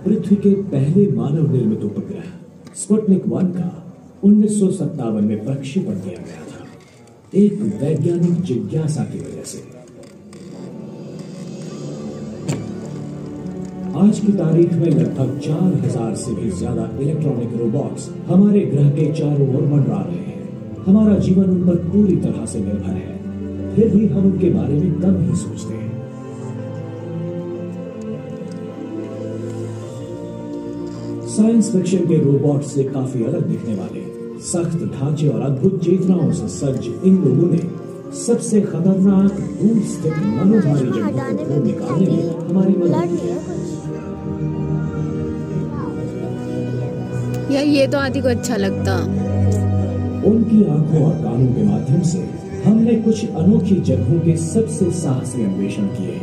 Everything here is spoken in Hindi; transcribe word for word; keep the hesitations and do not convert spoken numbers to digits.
पृथ्वी के पहले मानव निर्मित उपग्रह स्पुतनिक वन का उन्नीस सौ सत्तावन में प्रक्षेपण किया गया था, एक वैज्ञानिक जिज्ञासा की वजह से। आज की तारीख में लगभग चार हजार से भी ज्यादा इलेक्ट्रॉनिक रोबोट्स हमारे ग्रह के चारों ओर मंडरा रहे हैं। हमारा जीवन उन पर पूरी तरह से निर्भर है, फिर भी हम उनके बारे में कम ही सोचते हैं। साइंस फिक्शन के रोबोट से काफी अलग दिखने वाले, सख्त ढांचे और अद्भुत चेतनाओं से सज्ज इन लोगों ने सबसे खतरनाक दूर स्थित मनोहारी जगहों को ढूंढ निकालने में हमारी मदद की है। यार ये तो आदि को अच्छा लगता। उनकी आंखों और कानों के माध्यम से हमने कुछ अनोखी जगहों के सबसे साहसी अन्वेषण किए हैं।